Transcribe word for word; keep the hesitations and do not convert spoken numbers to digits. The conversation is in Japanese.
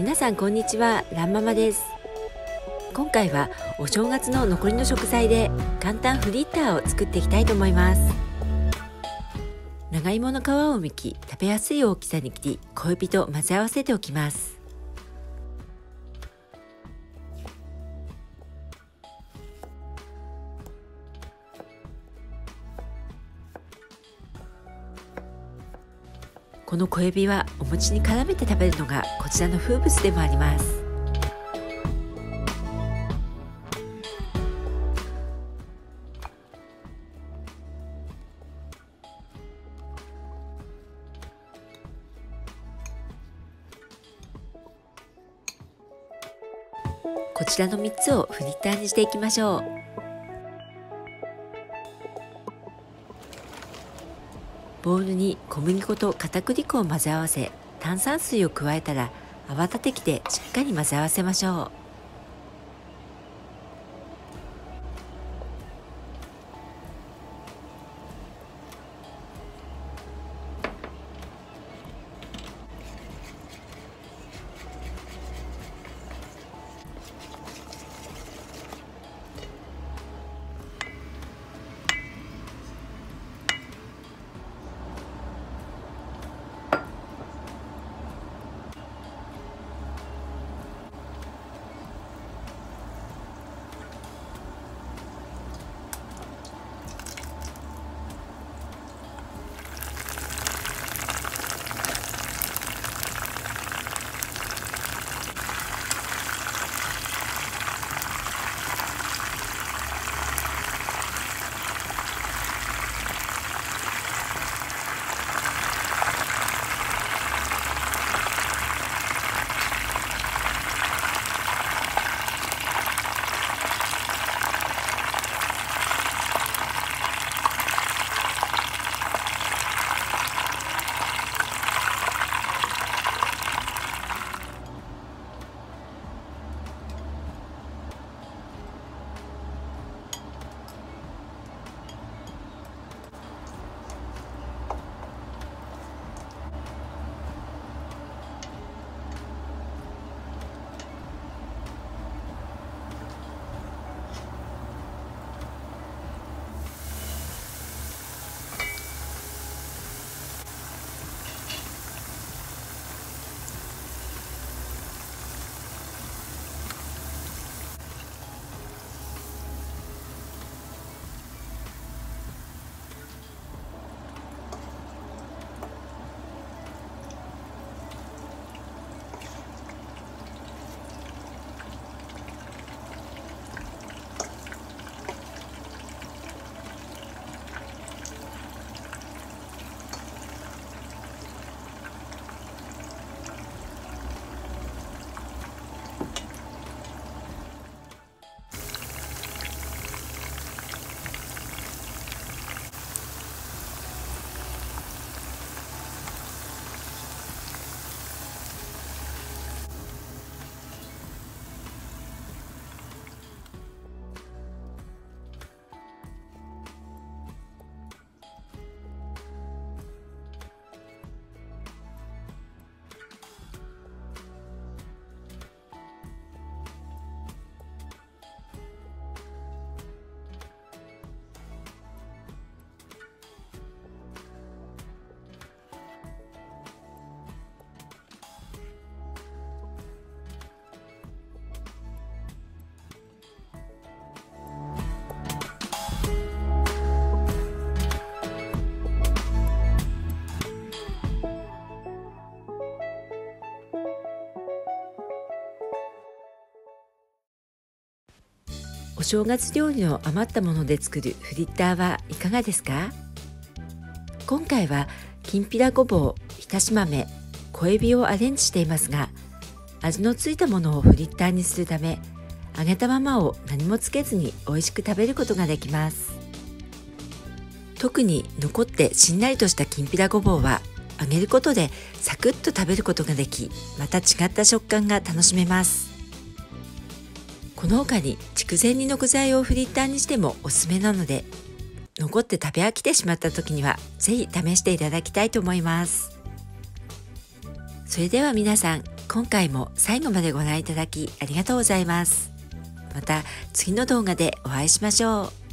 皆さんこんにちは、ランママです。今回はお正月の残りの食材で簡単フリッターを作っていきたいと思います。長芋の皮を剥き、食べやすい大きさに切り、小指と混ぜ合わせておきます。この小エビはお餅に絡めて食べるのがこちらの風物でもあります。こちらのみっつをフリッターにしていきましょう。ボウルに小麦粉と片栗粉を混ぜ合わせ、炭酸水を加えたら泡立て器でしっかり混ぜ合わせましょう。お正月料理の余ったもので作るフリッターはいかがですか？今回はきんぴらごぼう、ひたし豆、小エビをアレンジしていますが、味のついたものをフリッターにするため、揚げたままを何もつけずに美味しく食べることができます。特に残ってしんなりとしたきんぴらごぼうは揚げることでサクッと食べることができ、また違った食感が楽しめます。この他に筑前煮の具材をフリッターにしてもおすすめなので、残って食べ飽きてしまった時にはぜひ試していただきたいと思います。それでは皆さん、 今回も最後までご覧いただきありがとうございます。また次の動画でお会いしましょう。